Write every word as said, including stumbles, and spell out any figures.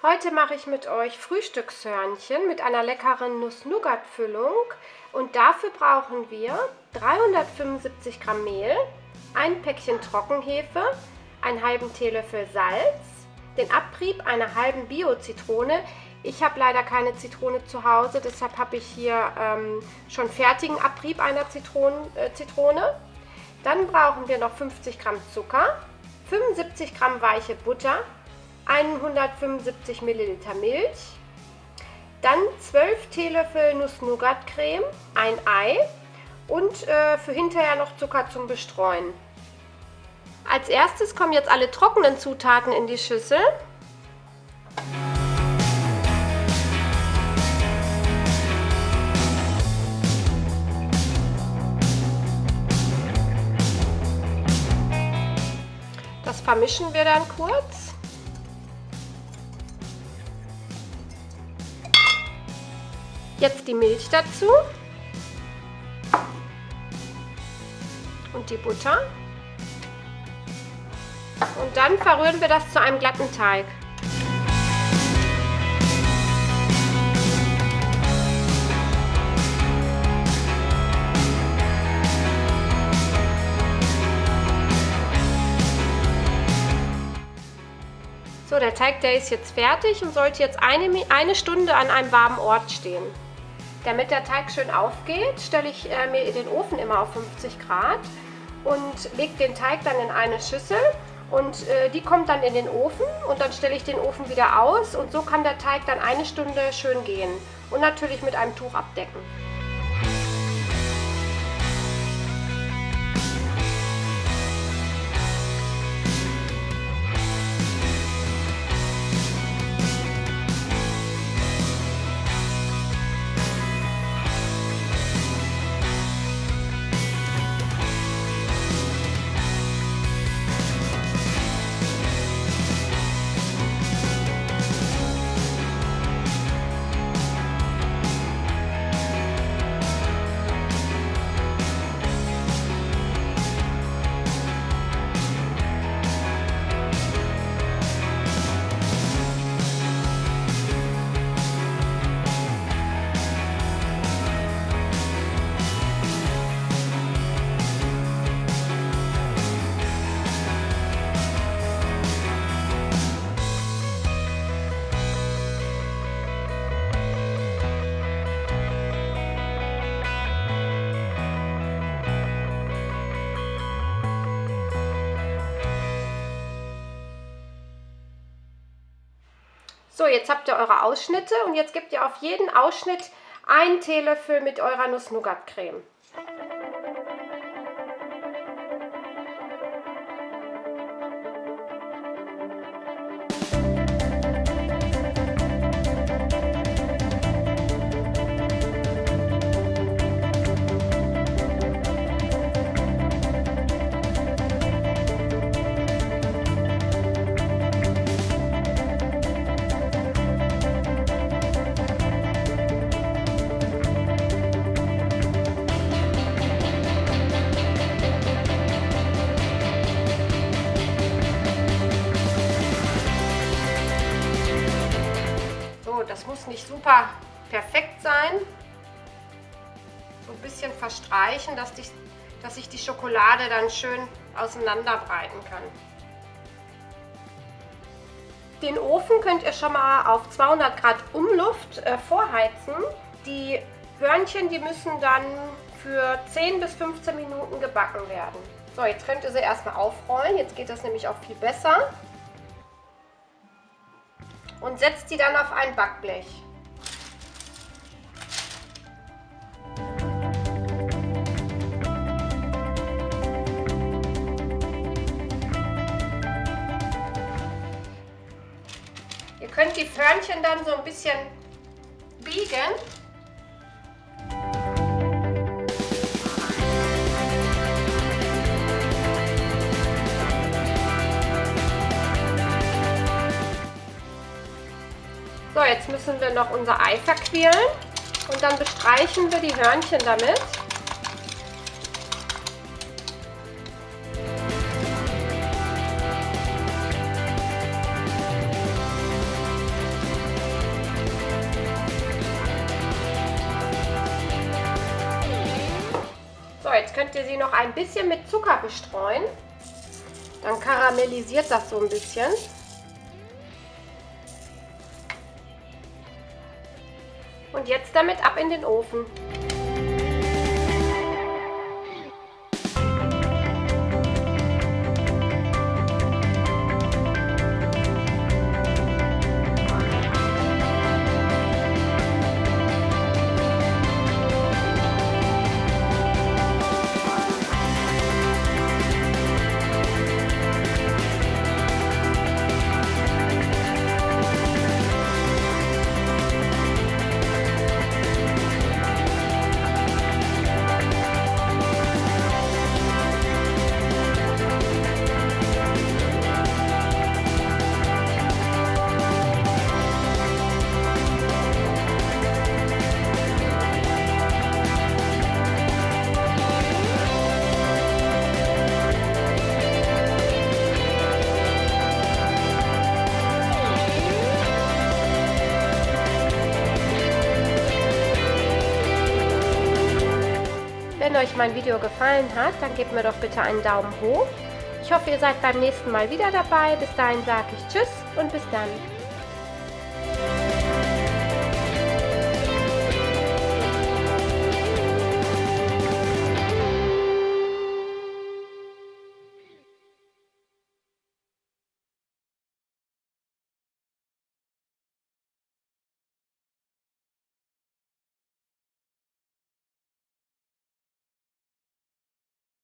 Heute mache ich mit euch Frühstückshörnchen mit einer leckeren Nuss-Nougat-Füllung und dafür brauchen wir dreihundertfünfundsiebzig Gramm Mehl, ein Päckchen Trockenhefe, einen halben Teelöffel Salz, den Abrieb einer halben Bio-Zitrone. Ich habe leider keine Zitrone zu Hause, deshalb habe ich hier ähm, schon fertigen Abrieb einer Zitronen, äh, Zitrone. Dann brauchen wir noch fünfzig Gramm Zucker, fünfundsiebzig Gramm weiche Butter, hundertfünfundsiebzig Milliliter Milch, dann zwölf Teelöffel Nuss-Nougat-Creme, ein Ei und äh, für hinterher noch Zucker zum Bestreuen. Als erstes kommen jetzt alle trockenen Zutaten in die Schüssel. Das vermischen wir dann kurz. Jetzt die Milch dazu und die Butter und dann verrühren wir das zu einem glatten Teig. So, der Teig, der ist jetzt fertig und sollte jetzt eine, eine Stunde an einem warmen Ort stehen. Damit der Teig schön aufgeht, stelle ich äh, mir den Ofen immer auf fünfzig Grad und lege den Teig dann in eine Schüssel und äh, die kommt dann in den Ofen und dann stelle ich den Ofen wieder aus und so kann der Teig dann eine Stunde schön gehen und natürlich mit einem Tuch abdecken. So, jetzt habt ihr eure Ausschnitte und jetzt gebt ihr auf jeden Ausschnitt einen Teelöffel mit eurer Nuss-Nougat-Creme. Das muss nicht super perfekt sein. So ein bisschen verstreichen, dass, die, dass sich die Schokolade dann schön auseinanderbreiten kann. Den Ofen könnt ihr schon mal auf zweihundert Grad Umluft äh, vorheizen. Die Hörnchen, die müssen dann für zehn bis fünfzehn Minuten gebacken werden. So, jetzt könnt ihr sie erstmal aufrollen. Jetzt geht das nämlich auch viel besser. Und setzt die dann auf ein Backblech. Ihr könnt die Hörnchen dann so ein bisschen biegen. So, jetzt müssen wir noch unser Ei verquirlen und dann bestreichen wir die Hörnchen damit. jetzt könnt ihr sie noch ein bisschen mit Zucker bestreuen. Dann karamellisiert das so ein bisschen. Und jetzt damit ab in den Ofen. Wenn euch mein Video gefallen hat, dann gebt mir doch bitte einen Daumen hoch. Ich hoffe, ihr seid beim nächsten Mal wieder dabei. Bis dahin sage ich Tschüss und bis dann.